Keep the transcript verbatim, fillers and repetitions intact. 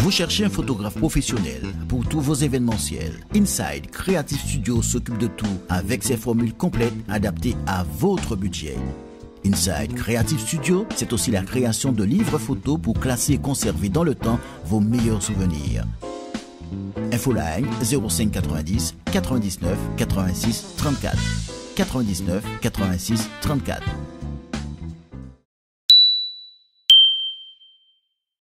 Vous cherchez un photographe professionnel pour tous vos événementiels. Inside Creative Studio s'occupe de tout avec ses formules complètes adaptées à votre budget. Inside Creative Studio, c'est aussi la création de livres photos pour classer et conserver dans le temps vos meilleurs souvenirs. Infoline zéro cinq quatre-vingt-dix quatre-vingt-dix-neuf quatre-vingt-six trente-quatre quatre-vingt-dix-neuf quatre-vingt-six trente-quatre.